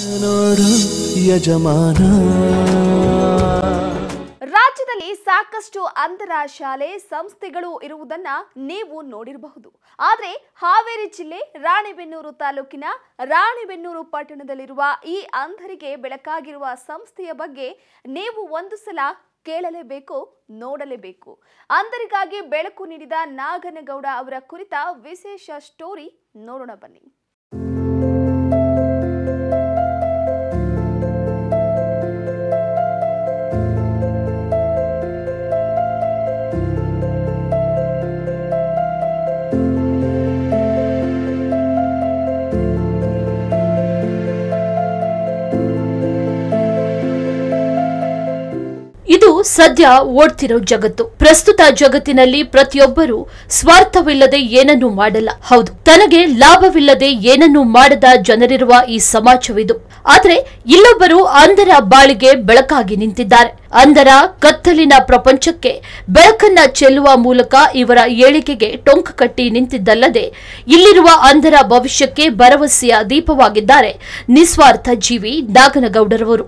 ನೋಡು ಯಜಮಾನ. ರಾಜ್ಯದಲ್ಲಿ ಸಾಕಷ್ಟು ಅಂತರ ಶಾಲೆ ಸಂಸ್ಥೆಗಳು ಇರುವುದನ್ನ ನೀವು ನೋಡಿರಬಹುದು. ಆದರೆ ಹಾವೇರಿ ಜಿಲ್ಲೆ ರಾಣಿಬೆನ್ನೂರು ತಾಲೂಕಿನ ರಾಣಿಬೆನ್ನೂರು ಪಟ್ಟಣದಲ್ಲಿರುವ ಈ ಅಂಧರಿಗೆ ಬೆಳಕಾಗಿರುವ ಸಂಸ್ಥೆಯ ಬಗ್ಗೆ ನೀವು ಒಂದು ಸಲ ಕೇಳಲೇಬೇಕು, ನೋಡಲೇಬೇಕು. ಅಂಧರಿಗಾಗಿ ಬೆಳಕು ನೀಡಿದ ನಾಗನಗೌಡ ಅವರ ಕುರಿತ ವಿಶೇಷ ಸ್ಟೋರಿ ನೋಡೋಣ ಬನ್ನಿ. ಇದು ಸದ್ಯ ಓಡ್ತಿರೋ ಜಗತ್ತು. ಪ್ರಸ್ತುತ ಜಗತ್ತಿನಲ್ಲಿ ಪ್ರತಿಯೊಬ್ಬರು ಸ್ವಾರ್ಥವಿಲ್ಲದೆ ಏನನ್ನೂ ಮಾಡಲ್ಲ. ಹೌದು, ತನಗೆ ಲಾಭವಿಲ್ಲದೆ ಏನನ್ನೂ ಮಾಡದ ಜನರಿರುವ ಈ ಸಮಾಜವಿದು. ಆದ್ರೆ ಇಲ್ಲೊಬ್ಬರು ಅಂಧರ ಬಾಳಿಗೆ ಬೆಳಕಾಗಿ ನಿಂತಿದ್ದಾರೆ. ಅಂಧರ ಕತ್ತಲಿನ ಪ್ರಪಂಚಕ್ಕೆ ಬೆಳಕನ್ನ ಚೆಲ್ಲುವ ಮೂಲಕ ಇವರ ಏಳಿಗೆಗೆ ಟೊಂಕ ಕಟ್ಟಿ ನಿಂತಿದ್ದಲ್ಲದೆ ಇಲ್ಲಿರುವ ಅಂಧರ ಭವಿಷ್ಯಕ್ಕೆ ಭರವಸೆಯ ದೀಪವಾಗಿದ್ದಾರೆ ನಿಸ್ವಾರ್ಥ ಜೀವಿ ನಾಗನಗೌಡರವರು.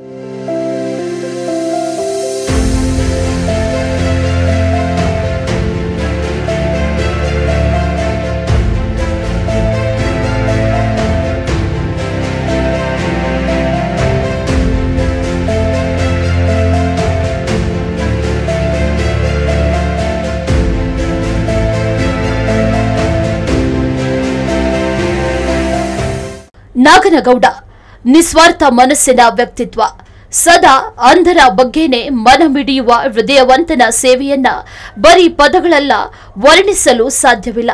ನಾಗನಗೌಡ ನಿಸ್ವಾರ್ಥ ಮನಸ್ಸಿನ ವ್ಯಕ್ತಿತ್ವ. ಸದಾ ಅಂಧರ ಬಗ್ಗೆನೇ ಮನಮಿಡಿಯುವ ಹೃದಯವಂತನ ಸೇವೆಯನ್ನ ಬರೀ ಪದಗಳಲ್ಲ ವರ್ಣಿಸಲು ಸಾಧ್ಯವಿಲ್ಲ.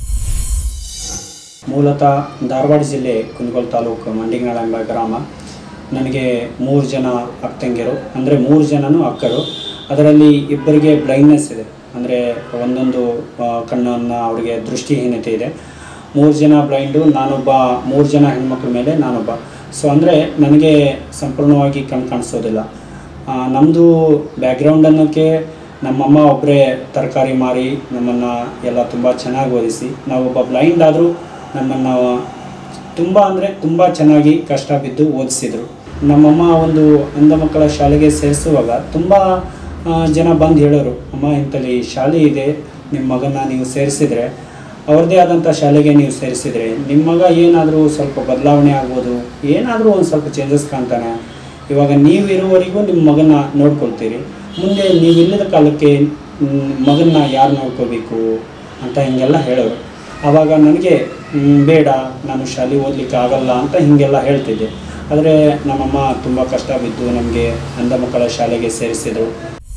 ಮೂಲತಃ ಧಾರವಾಡ ಜಿಲ್ಲೆ ಕುಂದಗೋಳ ತಾಲೂಕು ಮಂಡಿಗನಾಳ ಎಂಬ ಗ್ರಾಮ. ನನಗೆ 3 ಜನ ಅಕ್ಕಂಗಿರು, ಅಂದರೆ 3 ಜನನೂ ಅಕ್ಕರು. ಅದರಲ್ಲಿ ಇಬ್ಬರಿಗೆ ಬ್ಲೈಂಡ್ನೆಸ್ ಇದೆ, ಅಂದರೆ ಒಂದೊಂದು ಕಣ್ಣನ್ನು ಅವರಿಗೆ ದೃಷ್ಟಿಹೀನತೆ ಇದೆ. 3 ಜನ ಬ್ಲೈಂಡು, ನಾನೊಬ್ಬ. 3 ಜನ ಹೆಣ್ಮಕ್ಳ ಮೇಲೆ ನಾನೊಬ್ಬ. ಸೊ ಅಂದರೆ ನನಗೆ ಸಂಪೂರ್ಣವಾಗಿ ಕಣ್ಣು ಕಾಣಿಸೋದಿಲ್ಲ. ನಮ್ಮದು ಬ್ಯಾಕ್ಗ್ರೌಂಡ್ ಅನ್ನೋಕ್ಕೆ ನಮ್ಮಮ್ಮ ಒಬ್ಬರೇ ತರಕಾರಿ ಮಾರಿ ನಮ್ಮನ್ನು ಎಲ್ಲ ತುಂಬ ಚೆನ್ನಾಗಿ ಓದಿಸಿ, ನಾವೊಬ್ಬ ಬ್ಲೈಂಡ್ ಆದರೂ ನಮ್ಮನ್ನು ತುಂಬ ಚೆನ್ನಾಗಿ ಕಷ್ಟ ಬಿದ್ದು ಓದಿಸಿದರು. ನಮ್ಮಮ್ಮ ಒಂದು ಅಂಧ ಮಕ್ಕಳ ಶಾಲೆಗೆ ಸೇರಿಸುವಾಗ ತುಂಬ ಜನ ಬಂದು ಹೇಳೋರು, ಅಮ್ಮ ಇಂಥಲ್ಲಿ ಶಾಲೆ ಇದೆ, ನಿಮ್ಮ ಮಗನ ನೀವು ಸೇರಿಸಿದರೆ, ಅವ್ರದ್ದೇ ಆದಂಥ ಶಾಲೆಗೆ ನೀವು ಸೇರಿಸಿದರೆ ನಿಮ್ಮ ಮಗ ಏನಾದರೂ ಸ್ವಲ್ಪ ಬದಲಾವಣೆ ಆಗ್ಬೋದು, ಏನಾದರೂ ಒಂದು ಸ್ವಲ್ಪ ಚೇಂಜಸ್ ಕಾಣ್ತಾನೆ. ಇವಾಗ ನೀವು ಇರುವವರೆಗೂ ನಿಮ್ಮ ಮಗನ ನೋಡ್ಕೊಳ್ತೀರಿ, ಮುಂದೆ ನೀವು ಇಲ್ಲದ ಕಾಲಕ್ಕೆ ಮಗನ್ನ ಯಾರು ನೋಡ್ಕೋಬೇಕು ಅಂತ ಹೀಗೆಲ್ಲ ಹೇಳೋರು. ಆವಾಗ ನನಗೆ ಬೇಡ, ನಾನು ಶಾಲೆ ಓದಲಿಕ್ಕೆ ಆಗಲ್ಲ ಅಂತ ಹೀಗೆಲ್ಲ ಹೇಳ್ತಿದ್ದೆ. ಆದರೆ ನಮ್ಮಮ್ಮ ತುಂಬ ಕಷ್ಟ ಬಿದ್ದು ನಮಗೆ ಅಂಧ ಮಕ್ಕಳ ಶಾಲೆಗೆ ಸೇರಿಸಿದರು.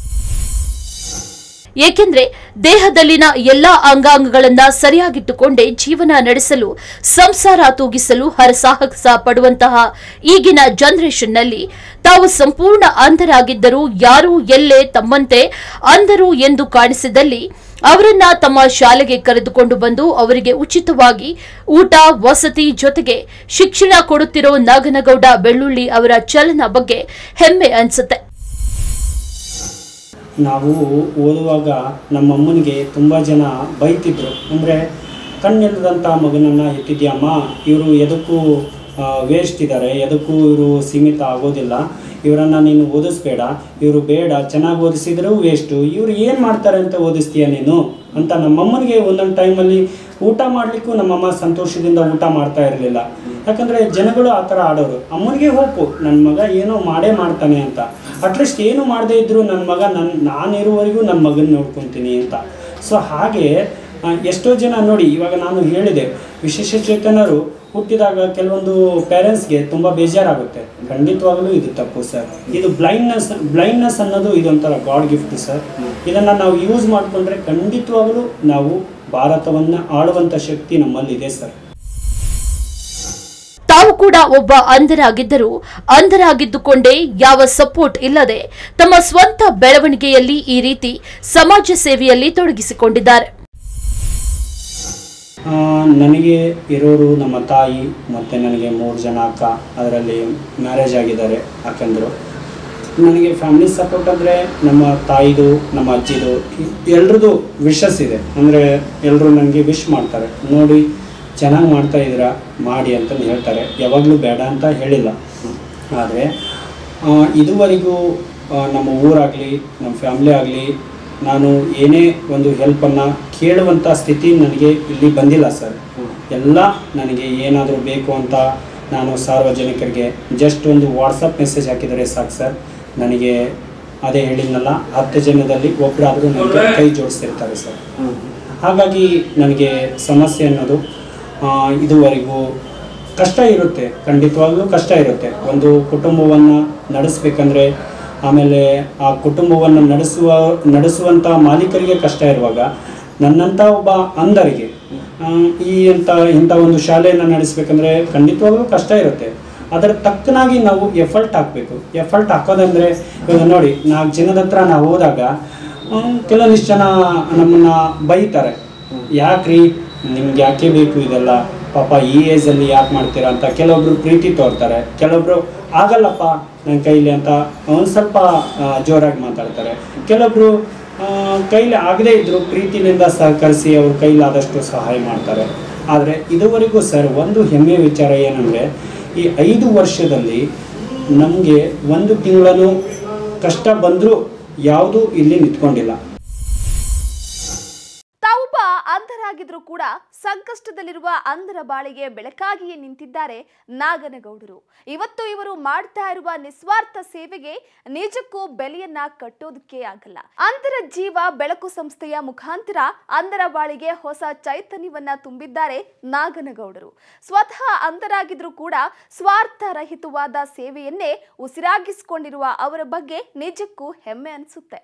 ಏಕೆಂದ್ರೆ ದೇಹದಲ್ಲಿನ ಎಲ್ಲಾ ಅಂಗಾಂಗಗಳನ್ನ ಸರಿಯಾಗಿಟ್ಟುಕೊಂಡೇ ಜೀವನ ನಡೆಸಲು, ಸಂಸಾರ ತೂಗಿಸಲು ಹರಸಾಹಸ ಪಡುವಂತಹ ಈಗಿನ ಜನರೇಷನ್ನಲ್ಲಿ ತಾವು ಸಂಪೂರ್ಣ ಅಂಧರಾಗಿದ್ದರೂ ಯಾರೂ ಎಲ್ಲೇ ತಮ್ಮಂತೆ ಅಂಧರು ಎಂದು ಕಾಣಿಸಿದಲ್ಲಿ ಅವರನ್ನ ತಮ್ಮ ಶಾಲೆಗೆ ಕರೆದುಕೊಂಡು ಬಂದು ಅವರಿಗೆ ಉಚಿತವಾಗಿ ಊಟ, ವಸತಿ ಜೊತೆಗೆ ಶಿಕ್ಷಣ ಕೊಡುತ್ತಿರೋ ನಾಗನಗೌಡ ಬೆಳ್ಳುಳ್ಳಿ ಅವರ ಚಲನ ಬಗ್ಗೆ ಹೆಮ್ಮೆ ಅನ್ಸುತ್ತೆ. ನಾವು ಓದುವಾಗ ನಮ್ಮಮ್ಮನಿಗೆ ತುಂಬ ಜನ ಬೈತಿದ್ರು, ಅಂದರೆ ಕಣ್ಣಿಲ್ಲದಂಥ ಮಗನನ್ನು ಇಟ್ಟಿದ್ಯಮ್ಮ, ಇವರು ಎದಕ್ಕೂ ವೇಸ್ಟ್ ಇದ್ದಾರೆ, ಎದಕ್ಕೂ ಇವರು ಸೀಮಿತ ಆಗೋದಿಲ್ಲ, ಇವರನ್ನು ನೀನು ಓದಿಸ್ಬೇಡ, ಇವರು ಬೇಡ, ಚೆನ್ನಾಗಿ ಓದಿಸಿದ್ರೂ ವೇಸ್ಟು, ಇವರು ಏನು ಮಾಡ್ತಾರೆ ಅಂತ ಓದಿಸ್ತೀಯ ನೀನು ಅಂತ ನಮ್ಮಮ್ಮನಿಗೆ ಒಂದೊಂದು ಟೈಮಲ್ಲಿ ಊಟ ಮಾಡಲಿಕ್ಕೂ ನಮ್ಮಮ್ಮ ಸಂತೋಷದಿಂದ ಊಟ ಮಾಡ್ತಾ ಇರಲಿಲ್ಲ. ಯಾಕಂದರೆ ಜನಗಳು ಆ ಥರ ಆಡೋರು. ಅಮ್ಮನಿಗೆ ಹೋಪು ನನ್ನ ಮಗ ಏನೋ ಮಾಡೇ ಮಾಡ್ತಾನೆ ಅಂತ, ಅಟ್ಲೀಸ್ಟ್ ಏನು ಮಾಡದೇ ಇದ್ದರೂ ನನ್ನ ಮಗ ನಾನಿರುವವರೆಗೂ ನನ್ನ ಮಗನ ನೋಡ್ಕೊತೀನಿ ಅಂತ. ಸೊ ಹಾಗೆ ಎಷ್ಟೋ ಜನ ನೋಡಿ, ಇವಾಗ ನಾನು ಹೇಳಿದೆ, ವಿಶೇಷಚೇತನರು ಹುಟ್ಟಿದಾಗ ಕೆಲವೊಂದು ಪೇರೆಂಟ್ಸ್ಗೆ ತುಂಬ ಬೇಜಾರಾಗುತ್ತೆ. ಖಂಡಿತವಾಗಲೂ ಇದು ತಪ್ಪು ಸರ್. ಇದು ಬ್ಲೈಂಡ್ನೆಸ್ ಅನ್ನೋದು ಇದೊಂಥರ ಗಾಡ್ ಗಿಫ್ಟ್ ಸರ್. ಇದನ್ನು ನಾವು ಯೂಸ್ ಮಾಡಿಕೊಂಡ್ರೆ ಖಂಡಿತವಾಗಲೂ ನಾವು ಭಾರತವನ್ನು ಆಳುವಂಥ ಶಕ್ತಿ ನಮ್ಮಲ್ಲಿದೆ ಸರ್. ತಾವು ಕೂಡ ಒಬ್ಬ ಅಂಧರಾಗಿದ್ದರೂ ಅಂಧರಾಗಿದ್ದುಕೊಂಡೇ ಯಾವ ಸಪೋರ್ಟ್ ಇಲ್ಲದೆ ತಮ್ಮ ಸ್ವಂತ ಬೆಳವಣಿಗೆಯಲ್ಲಿ ಈ ರೀತಿ ಸಮಾಜ ಸೇವೆಯಲ್ಲಿ ತೊಡಗಿಸಿಕೊಂಡಿದ್ದಾರೆ. ನನಗೆ ಇರೋರು ನಮ್ಮ ತಾಯಿ ಮತ್ತು ನನಗೆ 3 ಜನ ಅಕ್ಕ, ಅದರಲ್ಲಿ ಮ್ಯಾರೇಜ್ ಆಗಿದ್ದಾರೆ ಅಕ್ಕಂದರು. ನನಗೆ ಫ್ಯಾಮಿಲಿ ಸಪೋರ್ಟ್ ಅಂದರೆ ನಮ್ಮ ತಾಯಿದು, ನಮ್ಮ ಅಜ್ಜಿದು, ಎಲ್ರದ್ದು ವಿಶಸ್ ಇದೆ. ಅಂದರೆ ಎಲ್ಲರೂ ನನಗೆ ವಿಶ್ ಮಾಡ್ತಾರೆ, ನೋಡಿ ಚೆನ್ನಾಗಿ ಮಾಡ್ತಾ ಇದ್ದೀರಾ ಮಾಡಿ ಅಂತಂದು ಹೇಳ್ತಾರೆ, ಯಾವಾಗಲೂ ಬೇಡ ಅಂತ ಹೇಳಿಲ್ಲ. ಆದರೆ ಇದುವರೆಗೂ ನಮ್ಮ ಊರಾಗಲಿ ನಮ್ಮ ಫ್ಯಾಮ್ಲಿ ಆಗಲಿ ನಾನು ಏನೇ ಒಂದು ಹೆಲ್ಪನ್ನು ಕೇಳುವಂಥ ಸ್ಥಿತಿ ನನಗೆ ಇಲ್ಲಿ ಬಂದಿಲ್ಲ ಸರ್. ಎಲ್ಲ ನನಗೆ ಏನಾದರೂ ಬೇಕು ಅಂತ ನಾನು ಸಾರ್ವಜನಿಕರಿಗೆ ಜಸ್ಟ್ ಒಂದು ವಾಟ್ಸಪ್ ಮೆಸೇಜ್ ಹಾಕಿದರೆ ಸಾಕು ಸರ್, ನನಗೆ ಅದೇ ಹೇಳಿದ್ನಲ್ಲ 10 ಜನದಲ್ಲಿ ಒಬ್ಬರಾದರೂ ನನಗೆ ಕೈ ಜೋಡಿಸ್ತಿರ್ತಾರೆ ಸರ್. ಹಾಗಾಗಿ ನನಗೆ ಸಮಸ್ಯೆ ಅನ್ನೋದು ಇದುವರೆಗೂ ಕಷ್ಟ ಇರುತ್ತೆ, ಖಂಡಿತವಾಗ್ಲೂ ಕಷ್ಟ ಇರುತ್ತೆ. ಒಂದು ಕುಟುಂಬವನ್ನು ನಡೆಸಬೇಕಂದ್ರೆ, ಆಮೇಲೆ ಆ ಕುಟುಂಬವನ್ನು ನಡೆಸುವಂಥ ಮಾಲೀಕರಿಗೆ ಕಷ್ಟ ಇರುವಾಗ ನನ್ನಂಥ ಒಬ್ಬ ಅಂಧರಿಗೆ ಇಂಥ ಒಂದು ಶಾಲೆಯನ್ನು ನಡೆಸಬೇಕಂದ್ರೆ ಖಂಡಿತವಾಗ್ಲೂ ಕಷ್ಟ ಇರುತ್ತೆ. ಅದರ ತಕ್ಕನಾಗಿ ನಾವು ಎಫರ್ಟ್ ಹಾಕಬೇಕು. ಎಫರ್ಟ್ ಹಾಕೋದಂದರೆ ಇವಾಗ ನೋಡಿ, 4 ಜನದ ಹತ್ರ ನಾವು ಹೋದಾಗ ಕೆಲವೊಂದಿಷ್ಟು ಜನ ನಮ್ಮನ್ನು ಬೈತಾರೆ, ಯಾಕ್ರಿ ನಿಮ್ಗೆ ಯಾಕೆ ಬೇಕು ಇದೆಲ್ಲ, ಪಾಪ ಈ ಏಜಲ್ಲಿ ಯಾಕೆ ಮಾಡ್ತೀರಾ ಅಂತ. ಕೆಲವೊಬ್ರು ಪ್ರೀತಿ ತೋರ್ತಾರೆ, ಕೆಲವೊಬ್ರು ಆಗಲ್ಲಪ್ಪ ನನ್ನ ಕೈಲಿ ಅಂತ ಒಂದು ಸ್ವಲ್ಪ ಜೋರಾಗಿ ಮಾತಾಡ್ತಾರೆ. ಕೆಲವೊಬ್ರು ಕೈಲಿ ಆಗದೇ ಇದ್ದರೂ ಪ್ರೀತಿಯಿಂದ ಸಹಕರಿಸಿ ಅವ್ರ ಕೈಲಾದಷ್ಟು ಸಹಾಯ ಮಾಡ್ತಾರೆ. ಆದರೆ ಇದುವರೆಗೂ ಸರ್ ಒಂದು ಹೆಮ್ಮೆಯ ವಿಚಾರ ಏನಂದರೆ, ಈ 5 ವರ್ಷದಲ್ಲಿ ನಮಗೆ 1 ತಿಂಗಳೂ ಕಷ್ಟ ಬಂದರೂ ಯಾವುದೂ ಇಲ್ಲಿ ನಿಂತ್ಕೊಂಡಿಲ್ಲ. ತಾವೊಬ್ಬ ಅಂಧರಾಗಿದ್ರು ಕೂಡ ಸಂಕಷ್ಟದಲ್ಲಿರುವ ಅಂಧರ ಬಾಳಿಗೆ ಬೆಳಕಾಗಿಯೇ ನಿಂತಿದ್ದಾರೆ ನಾಗನಗೌಡರು. ಇವತ್ತು ಇವರು ಮಾಡ್ತಾ ಇರುವ ನಿಸ್ವಾರ್ಥ ಸೇವೆಗೆ ನಿಜಕ್ಕೂ ಬೆಲೆಯನ್ನ ಕಟ್ಟೋದಕ್ಕೆ ಆಗಲ್ಲ. ಅಂಧರ ಜೀವ ಬೆಳಕು ಸಂಸ್ಥೆಯ ಮುಖಾಂತರ ಅಂಧರ ಬಾಳಿಗೆ ಹೊಸ ಚೈತನ್ಯವನ್ನ ತುಂಬಿದ್ದಾರೆ ನಾಗನಗೌಡರು. ಸ್ವತಃ ಅಂಧರಾಗಿದ್ರು ಕೂಡ ಸ್ವಾರ್ಥರಹಿತವಾದ ಸೇವೆಯನ್ನೇ ಉಸಿರಾಗಿಸಿಕೊಂಡಿರುವ ಅವರ ಬಗ್ಗೆ ನಿಜಕ್ಕೂ ಹೆಮ್ಮೆ ಅನಿಸುತ್ತೆ.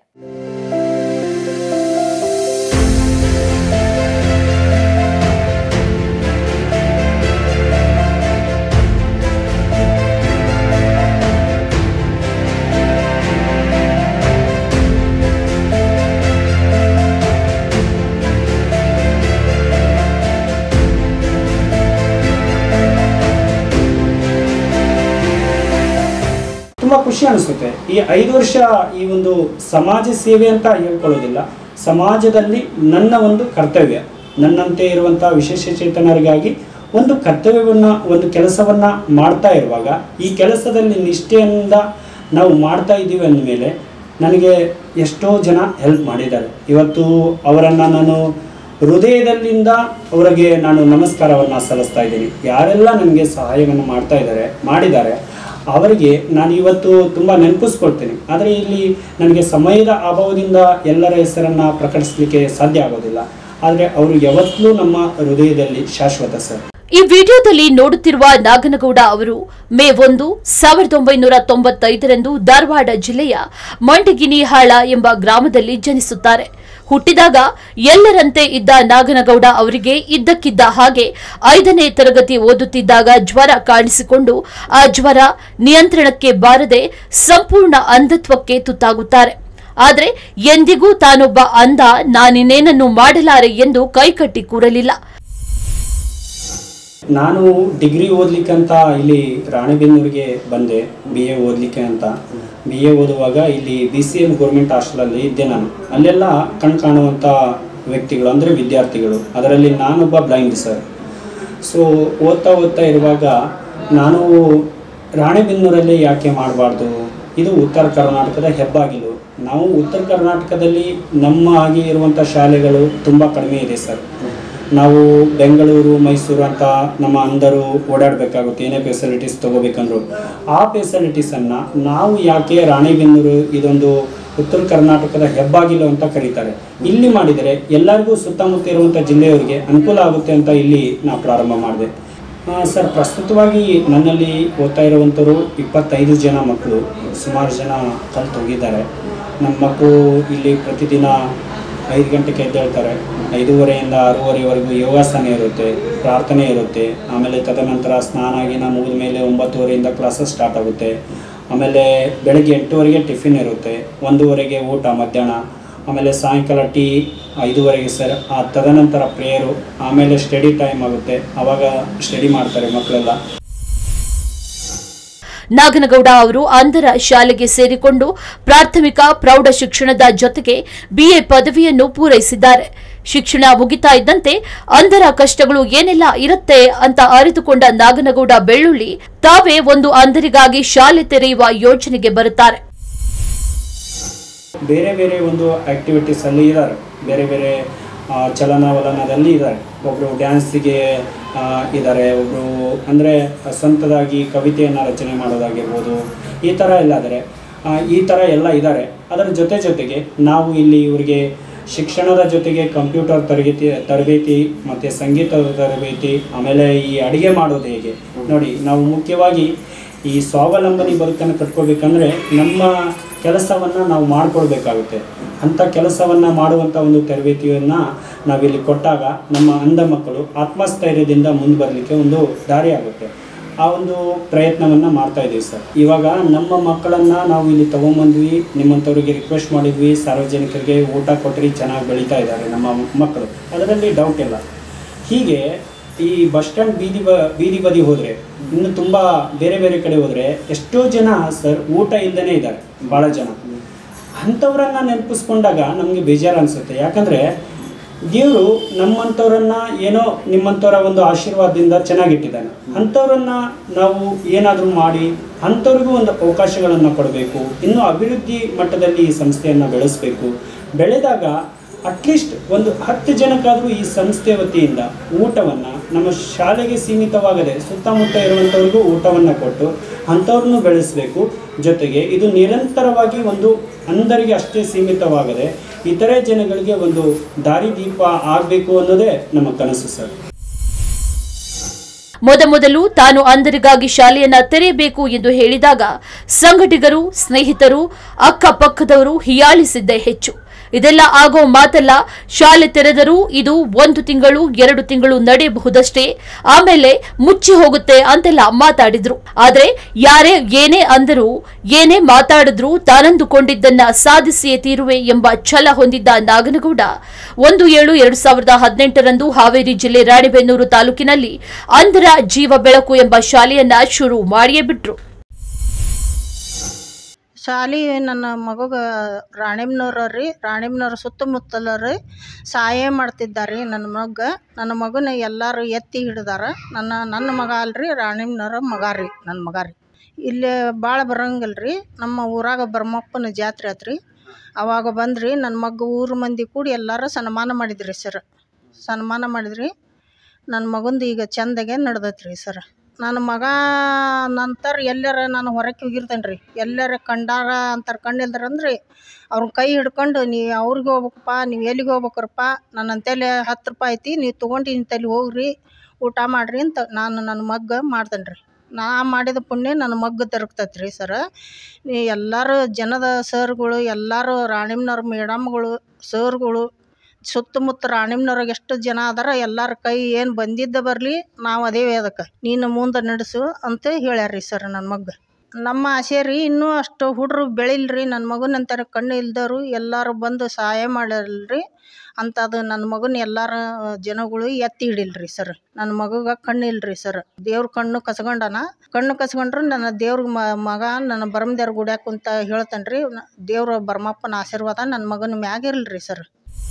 ತುಂಬ ಖುಷಿ ಅನಿಸುತ್ತೆ. ಈ 5 ವರ್ಷ ಈ ಒಂದು ಸಮಾಜ ಸೇವೆ ಅಂತ ಹೇಳ್ಕೊಳ್ಳೋದಿಲ್ಲ, ಸಮಾಜದಲ್ಲಿ ನನ್ನ ಒಂದು ಕರ್ತವ್ಯ, ನನ್ನಂತೆ ಇರುವಂಥ ವಿಶೇಷ ಚೇತನರಿಗಾಗಿ ಒಂದು ಕರ್ತವ್ಯವನ್ನು, ಒಂದು ಕೆಲಸವನ್ನು ಮಾಡ್ತಾ ಇರುವಾಗ ಈ ಕೆಲಸದಲ್ಲಿ ನಿಷ್ಠೆಯಿಂದ ನಾವು ಮಾಡ್ತಾ ಇದ್ದೀವಿ ಅಂದಮೇಲೆ ನನಗೆ ಎಷ್ಟೋ ಜನ ಹೆಲ್ಪ್ ಮಾಡಿದ್ದಾರೆ. ಇವತ್ತು ಅವರನ್ನು ನಾನು ಹೃದಯದಲ್ಲಿಂದ ಅವರಿಗೆ ನಾನು ನಮಸ್ಕಾರವನ್ನು ಸಲ್ಲಿಸ್ತಾ ಇದ್ದೀನಿ. ಯಾರೆಲ್ಲ ನನಗೆ ಸಹಾಯವನ್ನು ಮಾಡಿದ್ದಾರೆ ಅವರಿಗೆ ನಾನು ಇವತ್ತು ತುಂಬ ನೆನಪಿಸ್ಕೊಳ್ತೀನಿ. ಆದರೆ ಇಲ್ಲಿ ನನಗೆ ಸಮಯದ ಅಭಾವದಿಂದ ಎಲ್ಲರ ಹೆಸರನ್ನು ಪ್ರಕಟಿಸಲಿಕ್ಕೆ ಸಾಧ್ಯ ಆಗೋದಿಲ್ಲ. ಆದರೆ ಅವರು ಯಾವತ್ತೂ ನಮ್ಮ ಹೃದಯದಲ್ಲಿ ಶಾಶ್ವತ ಸರ್. ಈ ವಿಡಿಯೋದಲ್ಲಿ ನೋಡುತ್ತಿರುವ ನಾಗನಗೌಡ ಅವರು ಮೇ 1, 1995 ಧಾರವಾಡ ಜಿಲ್ಲೆಯ ಮಂಡಗಿನಿಹಾಳ ಎಂಬ ಗ್ರಾಮದಲ್ಲಿ ಜನಿಸುತ್ತಾರೆ. ಹುಟ್ಟಿದಾಗ ಎಲ್ಲರಂತೆ ಇದ್ದ ನಾಗನಗೌಡ ಅವರಿಗೆ ಇದ್ದಕ್ಕಿದ್ದ ಹಾಗೆ 5ನೇ ತರಗತಿ ಓದುತ್ತಿದ್ದಾಗ ಜ್ವರ ಕಾಣಿಸಿಕೊಂಡು ಆ ಜ್ವರ ನಿಯಂತ್ರಣಕ್ಕೆ ಬಾರದೆ ಸಂಪೂರ್ಣ ಅಂಧತ್ವಕ್ಕೆ ತುತ್ತಾಗುತ್ತಾರೆ. ಆದರೆ ಎಂದಿಗೂ ತಾನೊಬ್ಬ ಅಂಧ, ನಾನಿನ್ನೇನನ್ನು ಮಾಡಲಾರೆ ಎಂದು ಕೈಕಟ್ಟಿ ಕೂರಲಿಲ್ಲ. ನಾನು ಡಿಗ್ರಿ ಓದಲಿಕ್ಕೆ ಅಂತ ಇಲ್ಲಿ ರಾಣೆಬೆನ್ನೂರಿಗೆ ಬಂದೆ, BA ಓದಲಿಕ್ಕೆ ಅಂತ. BA ಓದುವಾಗ ಇಲ್ಲಿ BCM ಗೌರ್ಮೆಂಟ್ ಹಾಸ್ಟೆಲಲ್ಲಿ ಇದ್ದೆ ನಾನು. ಅಲ್ಲೆಲ್ಲ ಕಾಣುವಂಥ ವ್ಯಕ್ತಿಗಳು ಅಂದರೆ ವಿದ್ಯಾರ್ಥಿಗಳು, ಅದರಲ್ಲಿ ನಾನೊಬ್ಬ ಬ್ಲೈಂಡ್ ಸರ್. ಸೊ ಓದ್ತಾ ಇರುವಾಗ ನಾನು ರಾಣೆಬೆನ್ನೂರಲ್ಲಿ ಯಾಕೆ ಮಾಡಬಾರ್ದು, ಇದು ಉತ್ತರ ಕರ್ನಾಟಕದ ಹೆಬ್ಬಾಗಿಲು. ನಾವು ಉತ್ತರ ಕರ್ನಾಟಕದಲ್ಲಿ ನಮ್ಮ ಹಾಗೆ ಇರುವಂಥ ಶಾಲೆಗಳು ತುಂಬ ಕಡಿಮೆ ಇದೆ ಸರ್. ನಾವು ಬೆಂಗಳೂರು, ಮೈಸೂರು ಅಂತ ನಮ್ಮ ಅಂಧರು ಓಡಾಡಬೇಕಾಗುತ್ತೆ, ಏನೇ ಫೆಸಿಲಿಟೀಸ್ ತೊಗೋಬೇಕಂದ್ರು. ಆ ಫೆಸಿಲಿಟೀಸನ್ನು ನಾವು ಯಾಕೆ ರಾಣೆಬೆನ್ನೂರು ಇದೊಂದು ಉತ್ತರ ಕರ್ನಾಟಕದ ಹೆಬ್ಬಾಗಿಲು ಅಂತ ಕರೀತಾರೆ, ಇಲ್ಲಿ ಮಾಡಿದರೆ ಎಲ್ಲರಿಗೂ ಸುತ್ತಮುತ್ತ ಇರುವಂಥ ಜಿಲ್ಲೆಯವರಿಗೆ ಅನುಕೂಲ ಆಗುತ್ತೆ ಅಂತ ಇಲ್ಲಿ ನಾವು ಪ್ರಾರಂಭ ಮಾಡಿದೆ ಸರ್. ಪ್ರಸ್ತುತವಾಗಿ ನನ್ನಲ್ಲಿ ಓದ್ತಾ ಇರುವಂಥವ್ರು 25 ಜನ ಮಕ್ಕಳು, ಸುಮಾರು ಜನ ಕಲ್ತು ಹೋಗಿದ್ದಾರೆ. ನಮ್ಮ ಮಕ್ಕಳು ಇಲ್ಲಿ ಪ್ರತಿದಿನ 5 ಗಂಟೆಗೆ ಎದ್ದೇಳ್ತಾರೆ, 5:30 6:30ವರೆಗೂ ಯೋಗಾಸನ ಇರುತ್ತೆ, ಪ್ರಾರ್ಥನೆ ಇರುತ್ತೆ. ಆಮೇಲೆ ತದನಂತರ ಸ್ನಾನ ಮುಗಿದ ಮೇಲೆ 9:30 ಕ್ಲಾಸಸ್ ಸ್ಟಾರ್ಟ್ ಆಗುತ್ತೆ. ಆಮೇಲೆ ಬೆಳಗ್ಗೆ 8:00 ಟಿಫಿನ್ ಇರುತ್ತೆ, 1:00 ಊಟ ಮಧ್ಯಾಹ್ನ, ಆಮೇಲೆ ಸಾಯಂಕಾಲ ಟೀ 5:00 ಸರ್. ಆ ತದನಂತರ ಪ್ರೇಯರು, ಆಮೇಲೆ ಸ್ಟಡಿ ಟೈಮ್ ಆಗುತ್ತೆ, ಆವಾಗ ಸ್ಟಡಿ ಮಾಡ್ತಾರೆ ಮಕ್ಕಳೆಲ್ಲ. ನಾಗನಗೌಡ ಅವರು ಅಂಧರ ಶಾಲೆಗೆ ಸೇರಿಕೊಂಡು ಪ್ರಾಥಮಿಕ ಪ್ರೌಢ ಶಿಕ್ಷಣದ ಜೊತೆಗೆ BA ಪದವಿಯನ್ನು ಪೂರೈಸಿದ್ದಾರೆ. ಶಿಕ್ಷಣ ಮುಗಿತಾ ಇದ್ದಂತೆ ಅಂಧರ ಕಷ್ಟಗಳು ಏನೆಲ್ಲ ಇರುತ್ತೆ ಅಂತ ಅರಿತುಕೊಂಡ ನಾಗನಗೌಡ ಬೆಳ್ಳುಳ್ಳಿ ತಾವೇ ಒಂದು ಅಂಧರಿಗಾಗಿ ಶಾಲೆ ತೆರೆಯುವ ಯೋಜನೆಗೆ ಬರುತ್ತಾರೆ. ಬೇರೆ ಬೇರೆ ಒಂದು ಆಕ್ಟಿವಿಟೀಸ್ ಅಲ್ಲಿ ಇದ್ದಾರೆ, ಬೇರೆ ಬೇರೆ ಚಲನವಲನದಲ್ಲಿ ಇದ್ದಾರೆ. ಒಬ್ಬರು ಡ್ಯಾನ್ಸಿಗೆ ಇದ್ದಾರೆ, ಒಬ್ಬರು ಅಂದರೆ ಸ್ವಂತದಾಗಿ ಕವಿತೆಯನ್ನು ರಚನೆ ಮಾಡೋದಾಗಿರ್ಬೋದು, ಈ ಥರ ಎಲ್ಲ ಇದ್ದಾರೆ. ಅದರ ಜೊತೆಗೆ ನಾವು ಇಲ್ಲಿ ಇವರಿಗೆ ಶಿಕ್ಷಣದ ಜೊತೆಗೆ ಕಂಪ್ಯೂಟರ್ ತರಬೇತಿ ಮತ್ತು ಸಂಗೀತದ ತರಬೇತಿ, ಆಮೇಲೆ ಈ ಅಡುಗೆ ಮಾಡೋದು ಹೇಗೆ ನೋಡಿ, ನಾವು ಮುಖ್ಯವಾಗಿ ಈ ಸ್ವಾವಲಂಬನೆ ಬದುಕನ್ನು ಕಟ್ಕೋಬೇಕಂದ್ರೆ ನಮ್ಮ ಕೆಲಸವನ್ನು ನಾವು ಮಾಡಿಕೊಡ್ಬೇಕಾಗುತ್ತೆ. ಅಂಥ ಕೆಲಸವನ್ನು ಮಾಡುವಂಥ ಒಂದು ತರಬೇತಿಯನ್ನು ನಾವಿಲ್ಲಿ ಕೊಟ್ಟಾಗ ನಮ್ಮ ಅಂಧ ಮಕ್ಕಳು ಆತ್ಮಸ್ಥೈರ್ಯದಿಂದ ಮುಂದೆ ಬರಲಿಕ್ಕೆ ಒಂದು ದಾರಿ ಆಗುತ್ತೆ. ಆ ಒಂದು ಪ್ರಯತ್ನವನ್ನು ಮಾಡ್ತಾ ಇದ್ದೀವಿ ಸರ್. ಇವಾಗ ನಮ್ಮ ಮಕ್ಕಳನ್ನು ನಾವು ಇಲ್ಲಿ ತೊಗೊಂಬಂದ್ವಿ, ನಿಮ್ಮಂಥವ್ರಿಗೆ ರಿಕ್ವೆಸ್ಟ್ ಮಾಡಿದ್ವಿ, ಸಾರ್ವಜನಿಕರಿಗೆ ಊಟ ಕೊಟ್ಟರೆ ಚೆನ್ನಾಗಿ ಬೆಳೀತಾ ಇದ್ದಾರೆ ನಮ್ಮ ಮಕ್ಕಳು, ಅದರಲ್ಲಿ ಡೌಟ್ ಇಲ್ಲ. ಹೀಗೆ ಈ ಬಸ್ ಸ್ಟ್ಯಾಂಡ್ ಬೀದಿ ಬದಿ ಹೋದರೆ, ಇನ್ನು ತುಂಬ ಬೇರೆ ಬೇರೆ ಕಡೆ ಹೋದರೆ ಎಷ್ಟೋ ಜನ ಸರ್ ಊಟ ಇಲ್ಲದೇ ಇದ್ದಾರೆ, ಭಾಳ ಜನ. ಅಂಥವ್ರನ್ನ ನೆನಪಿಸ್ಕೊಂಡಾಗ ನಮಗೆ ಬೇಜಾರು ಅನಿಸುತ್ತೆ. ಯಾಕಂದರೆ ದೇವರು ನಮ್ಮಂಥವ್ರನ್ನ ಏನೋ ನಿಮ್ಮಂಥವ್ರ ಒಂದು ಆಶೀರ್ವಾದದಿಂದ ಚೆನ್ನಾಗಿಟ್ಟಿದ್ದಾನೆ. ಅಂಥವ್ರನ್ನ ನಾವು ಏನಾದರೂ ಮಾಡಿ ಅಂಥವ್ರಿಗೂ ಒಂದು ಅವಕಾಶಗಳನ್ನು ಕೊಡಬೇಕು. ಇನ್ನೂ ಅಭಿವೃದ್ಧಿ ಮಟ್ಟದಲ್ಲಿ ಈ ಸಂಸ್ಥೆಯನ್ನು ಬೆಳೆಸಬೇಕು. ಬೆಳೆದಾಗ ಅಟ್ಲೀಸ್ಟ್ ಒಂದು 10 ಜನಕ್ಕಾದರೂ ಈ ಸಂಸ್ಥೆ ವತಿಯಿಂದ ಊಟವನ್ನು ನಮ್ಮ ಶಾಲೆಗೆ ಸೀಮಿತವಾಗದೆ ಸುತ್ತಮುತ್ತ ಇರುವಂಥವ್ರಿಗೂ ಊಟವನ್ನು ಕೊಟ್ಟು ಅಂಥವ್ರನ್ನೂ ಬೆಳೆಸಬೇಕು. ಜೊತೆಗೆ ಇದು ನಿರಂತರವಾಗಿ ಒಂದು ಅಂಧರಿಗೆ ಅಷ್ಟೇ ಸೀಮಿತವಾಗದೆ ಇತರೆ ಜನಗಳಿಗೆ ಒಂದು ದಾರಿದೀಪ ಆಗಬೇಕು ಅನ್ನೋದೇ ನಮ್ಮ ಕನಸು ಸರ್. ಮೊದಲು ತಾನು ಅಂಧರಿಗಾಗಿ ಶಾಲೆಯನ್ನ ತೆರೆಯಬೇಕು ಎಂದು ಹೇಳಿದಾಗ ಸಂಘಟಕರು, ಸ್ನೇಹಿತರು, ಅಕ್ಕಪಕ್ಕದವರು ಹೀಯಾಳಿಸಿದ್ದೇ ಹೆಚ್ಚು. ಇದೆಲ್ಲ ಆಗೋ ಮಾತಲ್ಲ. ಶಾಲೆ ತೆರೆದರೂ ಇದು 1 ತಿಂಗಳು 2 ತಿಂಗಳು ನಡೆಯಬಹುದಷ್ಟೇ, ಆಮೇಲೆ ಮುಚ್ಚಿ ಹೋಗುತ್ತೆ ಅಂತೆಲ್ಲ ಮಾತಾಡಿದ್ರು. ಆದ್ರೆ ಯಾರೇ ಏನೇ ಅಂದರೂ ಏನೇ ಮಾತಾಡಿದ್ರು ತಾನಂದುಕೊಂಡಿದ್ದನ್ನ ಸಾಧಿಸಿಯೇ ತೀರುವೆ ಎಂಬ ಛಲ ಹೊಂದಿದ್ದ ನಾಗನಗೌಡ 1/7/2018 ಹಾವೇರಿ ಜಿಲ್ಲೆ ರಾಣಿಬೆನ್ನೂರು ತಾಲೂಕಿನಲ್ಲಿ ಅಂಧರ ಜೀವ ಬೆಳಕು ಎಂಬ ಶಾಲೆಯನ್ನ ಶುರು ಮಾಡಿಯೇ ಬಿಟ್ರು. ಶಾಲೆ ನನ್ನ ಮಗುಗೆ ರಾಣಿಬೆನ್ನೂರು ಸುತ್ತಮುತ್ತಲರು ಸಹಾಯ ಮಾಡ್ತಿದ್ದಾರೆ. ನನ್ನ ಮಗನ ಎಲ್ಲರೂ ಎತ್ತಿ ಹಿಡಿದಾರ. ನನ್ನ ಮಗ ಅಲ್ರಿ, ರಾಣಿಬೆನ್ನೂರು ಮಗ ರೀ, ನನ್ನ ಮಗ ರೀ. ಇಲ್ಲಿ ಭಾಳ ಬರೋಂಗಿಲ್ಲ ರೀ. ನಮ್ಮ ಊರಾಗ ಬ್ರಹ್ಮಪ್ಪನ ಜಾತ್ರೆ ಆತ್ರಿ, ಅವಾಗ ಬಂದ್ರಿ ನನ್ನ ಮಗ ಊರು ಮಂದಿ ಕೂಡಿ ಎಲ್ಲರೂ ಸನ್ಮಾನ ಮಾಡಿದ್ರಿ ಸರ್. ಸನ್ಮಾನ ಮಾಡಿದ್ರಿ. ನನ್ನ ಮಗಂದು ಈಗ ಚೆಂದಾಗೆ ನಡೆದೈತ್ರಿ ಸರ್. ನನ್ನ ಮಗ ನಂತರ ಎಲ್ಲಾರ ನಾನು ಹೊರಕ್ಕೆ ಹೋಗಿರ್ತೇನೆ ರೀ, ಎಲ್ಲಾರ ಕಂಡಾರ ಅಂತಾರೆ, ಕಂಡಿಲ್ದಾರಂದ್ರಿ ಅವ್ರ ಕೈ ಹಿಡ್ಕೊಂಡು ಅವ್ರಿಗೆ ಹೋಗ್ಬೇಕಪ್ಪ, ನೀವು ಎಲ್ಲಿಗೆ ಹೋಗ್ಬೇಕ್ರಪ್ಪ, ನನ್ನ ಅಂತೇಳಿ 10 ರೂಪಾಯಿ ಐತಿ, ನೀವು ತೊಗೊಂಡು ಇಂತಲ್ಲಿ ಹೋಗ್ರಿ ಊಟ ಮಾಡಿರಿ ಅಂತ ನನ್ನ ಮಗ್ಗ ಮಾಡ್ತೇನೆ ರೀ. ನಾ ಮಾಡಿದ ಪುಣ್ಯ ನನ್ನ ಮಗ್ಗ ದೊರಕ್ತೈತೆ ರೀ ಸರ. ಎಲ್ಲರೂ ಜನದ ಸರ್ಗಳು, ಎಲ್ಲರೂ ರಾಣಿಬೆನ್ನೂರು ಮೇಡಮ್ಗಳು, ಸರ್ಗಳು, ಸುತ್ತಮುತ್ತ ರಾಣಿಬೆನ್ನೂರಾಗ ಎಷ್ಟು ಜನ ಅದಾರ ಎಲ್ಲರ ಕೈ ಏನು ಬಂದಿದ್ದ ಬರಲಿ, ನಾವು ಅದೇವೆ ಅದಕ್ಕೆ ನೀನು ಮುಂದೆ ನಡೆಸು ಅಂತ ಹೇಳ್ಯಾರ್ರಿ ಸರ್ ನನ್ನ ಮಗ್ಗ. ನಮ್ಮ ಆಸೆ ರೀ ಇನ್ನೂ ಅಷ್ಟು ಹುಡ್ರು ಬೆಳಿಲ್ರಿ. ನನ್ನ ಮಗನಂತರ ಕಣ್ಣು ಇಲ್ದವರು ಎಲ್ಲರೂ ಬಂದು ಸಹಾಯ ಮಾಡಲ್ರಿ ಅಂಥದ್ದು ನನ್ನ ಮಗನ ಎಲ್ಲರ ಜನಗಳು ಎತ್ತಿ ಹಿಡಿಲ್ರಿ ಸರ್. ನನ್ನ ಮಗಗೆ ಕಣ್ಣು ಇಲ್ರಿ ಸರ್, ದೇವ್ರ ಕಣ್ಣು ಕಸ್ಕೊಂಡ್ರು ನನ್ನ ದೇವ್ರ ಮಗ ನನ್ನ ಬರಮದೇವ್ರ ಗುಡ್ಯಾಕ ಅಂತ ಹೇಳ್ತಾನೆ ರೀ. ದೇವ್ರ ಬರಮಪ್ಪನ ಆಶೀರ್ವಾದ ನನ್ನ ಮಗನ ಮ್ಯಾಗ ಇರಲ್ರಿ ಸರ್.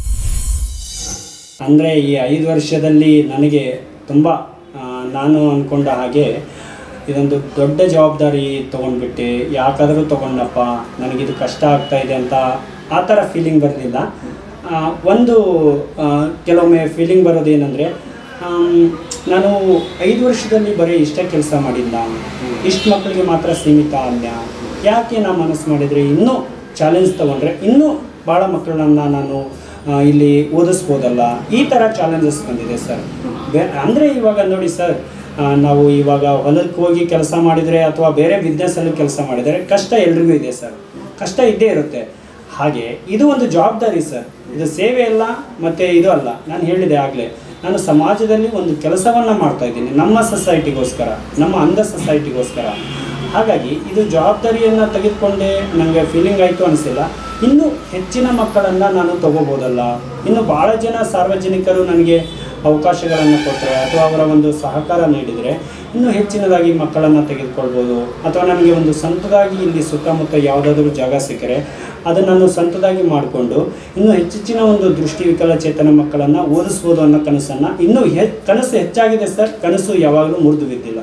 ಅಂದರೆ ಈ 5 ವರ್ಷದಲ್ಲಿ ನನಗೆ ತುಂಬ ನಾನು ಅಂದ್ಕೊಂಡ ಹಾಗೆ ಇದೊಂದು ದೊಡ್ಡ ಜವಾಬ್ದಾರಿ ತೊಗೊಂಡ್ಬಿಟ್ಟೆ. ಯಾಕಾದರೂ ತೊಗೊಂಡಪ್ಪ, ನನಗಿದು ಕಷ್ಟ ಆಗ್ತಾಯಿದೆ ಅಂತ ಆ ಥರ ಫೀಲಿಂಗ್ ಬರಲಿಲ್ಲ. ಒಂದು ಕೆಲವೊಮ್ಮೆ ಫೀಲಿಂಗ್ ಬರೋದೇನೆಂದರೆ, ನಾನು 5 ವರ್ಷದಲ್ಲಿ ಬರೀ ಇಷ್ಟೇ ಕೆಲಸ ಮಾಡಿಲ್ಲ, ಇಷ್ಟು ಮಕ್ಕಳಿಗೆ ಮಾತ್ರ ಸೀಮಿತ ಅಲ್ಲ, ಯಾಕೆ ನಾನು ಮನಸ್ಸು ಮಾಡಿದರೆ ಇನ್ನೂ ಚಾಲೆಂಜ್ ತೊಗೊಂಡ್ರೆ ಇನ್ನೂ ಭಾಳ ಮಕ್ಕಳನ್ನ ನಾನು ಇಲ್ಲಿ ಓದಿಸ್ಬೋದಲ್ಲ, ಈ ಥರ ಚಾಲೆಂಜಸ್ ಬಂದಿದೆ ಸರ್. ಅಂದರೆ ಇವಾಗ ನೋಡಿ ಸರ್, ನಾವು ಇವಾಗ ಹೊಲಕ್ಕೆ ಹೋಗಿ ಕೆಲಸ ಮಾಡಿದರೆ ಅಥವಾ ಬೇರೆ ಬಿಸ್ನೆಸ್ಸಲ್ಲಿ ಕೆಲಸ ಮಾಡಿದರೆ ಕಷ್ಟ ಎಲ್ರಿಗೂ ಇದೆ ಸರ್, ಕಷ್ಟ ಇದ್ದೇ ಇರುತ್ತೆ. ಹಾಗೆ ಇದು ಒಂದು ಜವಾಬ್ದಾರಿ ಸರ್, ಇದು ಸೇವೆ ಅಲ್ಲ ಮತ್ತು ಇದು ಅಲ್ಲ. ನಾನು ಹೇಳಿದೆ ಆಗಲೇ, ನಾನು ಸಮಾಜದಲ್ಲಿ ಒಂದು ಕೆಲಸವನ್ನು ಮಾಡ್ತಾಯಿದ್ದೀನಿ ನಮ್ಮ ಸೊಸೈಟಿಗೋಸ್ಕರ, ನಮ್ಮ ಅಂಧ ಸೊಸೈಟಿಗೋಸ್ಕರ. ಹಾಗಾಗಿ ಇದು ಜವಾಬ್ದಾರಿಯನ್ನು ತೆಗೆದುಕೊಂಡೆ ನನಗೆ ಫೀಲಿಂಗ್ ಆಯಿತು ಅನಿಸಿಲ್ಲ. ಇನ್ನೂ ಹೆಚ್ಚಿನ ಮಕ್ಕಳನ್ನು ನಾನು ತಗೋಬೋದಲ್ಲ, ಇನ್ನು ಭಾಳ ಜನ ಸಾರ್ವಜನಿಕರು ನನಗೆ ಅವಕಾಶಗಳನ್ನು ಕೊಟ್ಟರೆ ಅಥವಾ ಅವರ ಒಂದು ಸಹಕಾರ ನೀಡಿದರೆ ಇನ್ನೂ ಹೆಚ್ಚಿನದಾಗಿ ಮಕ್ಕಳನ್ನು ತೆಗೆದುಕೊಳ್ಬೋದು. ಅಥವಾ ನನಗೆ ಒಂದು ಸ್ವಂತದಾಗಿ ಇಲ್ಲಿ ಸುತ್ತಮುತ್ತ ಯಾವುದಾದ್ರೂ ಜಾಗ ಸಿಕ್ಕರೆ ಅದನ್ನು ಸ್ವಂತದಾಗಿ ಮಾಡಿಕೊಂಡು ಇನ್ನೂ ಹೆಚ್ಚಿನ ಒಂದು ದೃಷ್ಟಿ ವಿಕಲಚೇತನ ಮಕ್ಕಳನ್ನು ಓದಿಸ್ಬೋದು ಅನ್ನೋ ಕನಸನ್ನು ಇನ್ನೂ ಕನಸು ಹೆಚ್ಚಾಗಿದೆ ಸರ್. ಕನಸು ಯಾವಾಗಲೂ ಮುರಿದು ಬಿದ್ದಿಲ್ಲ.